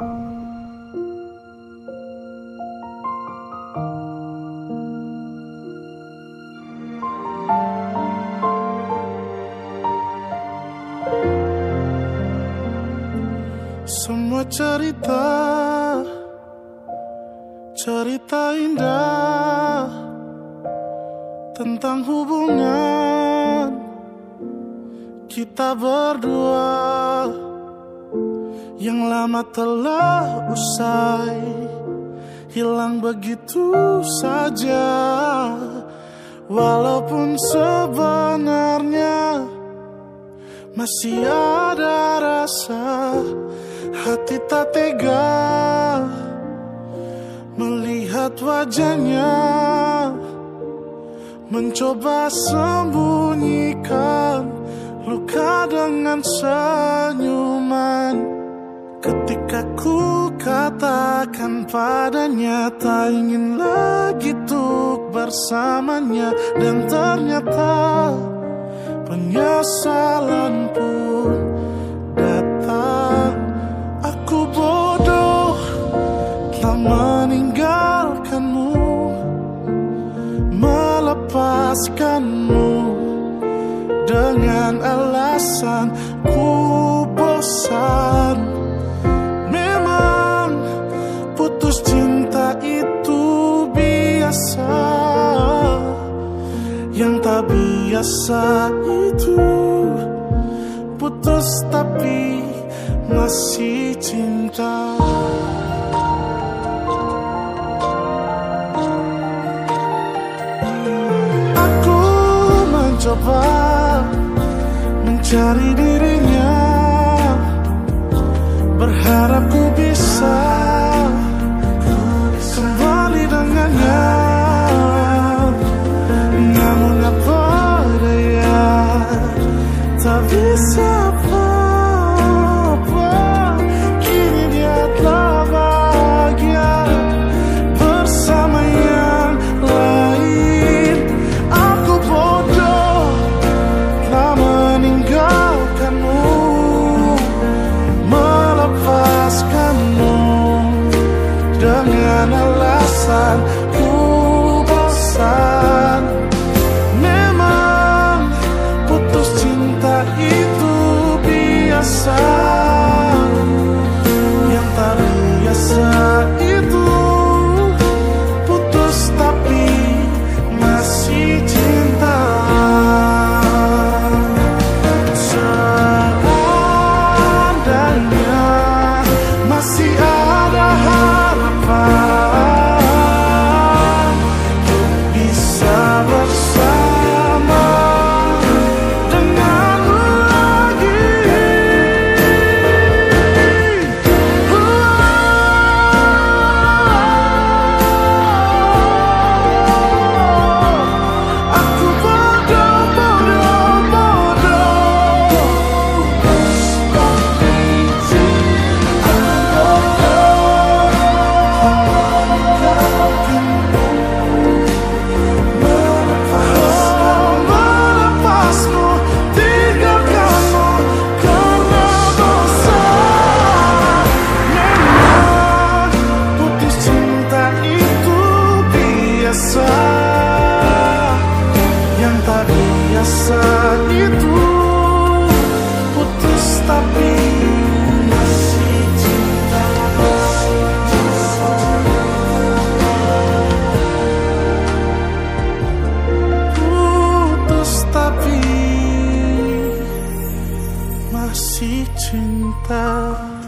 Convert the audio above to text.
Semua cerita indah tentang hubungan kita berdua yang lama telah usai, hilang begitu saja. Walaupun sebenarnya masih ada rasa, hati tak tega melihat wajahnya, mencoba sembunyikan luka dengan senyuman. Ketika ku katakan padanya tak ingin lagi untuk bersamanya, dan ternyata penyesalan pun datang. Aku bodoh telah meninggalkanmu, melepaskanmu dengan alasan ku bosan. Memang putus cinta itu biasa, yang tak biasa itu putus tapi masih cinta. Aku mencoba mencari dirinya, berharap ku bisa kembali dengannya. Namun apa daya, tak bisa apa-apa. Kini dia telah bahagia bersama yang lain. Aku bodoh telah meninggalkanmu, melepaskanmu dengan alasan ku bosan. Memang putus cinta itu biasa, yang tak biasa itu putus tapi masih cinta. Seandainya masih ada harapan untuk bisa bersama denganmu lagi. Aku melepasmu, tinggalkanmu karena bosan. Memang putus cinta itu biasa, yang tak biasa itu putus tapi masih cinta. Putus tapi masih cinta.